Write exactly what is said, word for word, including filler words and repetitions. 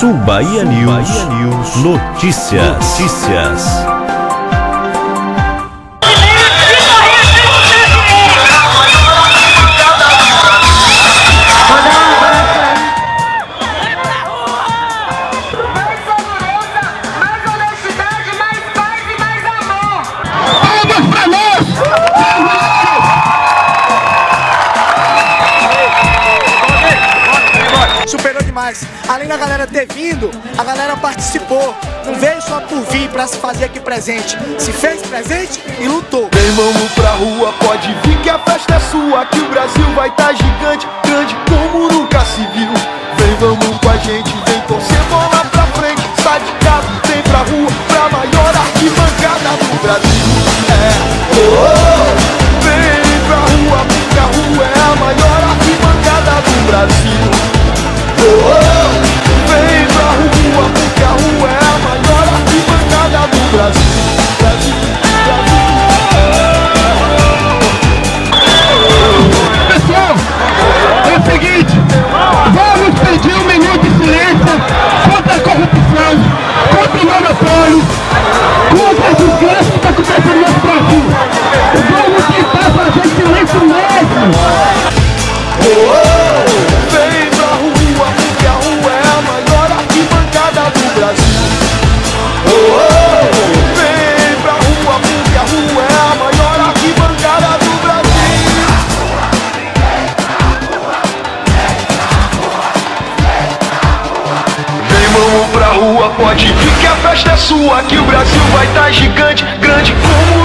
Sul Bahia News, Bahia News. Notícias. Notícias. Superou demais. Além da galera ter vindo, a galera participou. Não veio só por vir pra se fazer aqui presente. Se fez presente e lutou. Vem, vamos pra rua, pode vir que a festa é sua. Que o Brasil vai tá gigante, grande como nunca se viu. Vem, vamos com a gente, vem torcer bola pra frente. Sai de casa, vem pra rua, pra maior arquibancada do Brasil. É, oh, oh. Vem pra rua, porque a rua é a maior arquibancada do Brasil. Oh, oh, vem pra rua, porque a rua é a maior arquibancada do Brasil. Brasil, Brasil. Pessoal, é o seguinte, vamos pedir um minuto de silêncio contra a corrupção, contra o monopólio, contra a desgraça que está acontecendo no nosso Brasil. Vamos tentar fazer silêncio mesmo. Oh, oh, vem pra rua, porque a rua é a maior arquibancada do Brasil. Oh, oh, vem pra rua, porque a rua é a maior arquibancada do Brasil. Vem, vamos pra rua, pode vir que a festa é sua. Que o Brasil vai tá gigante, grande como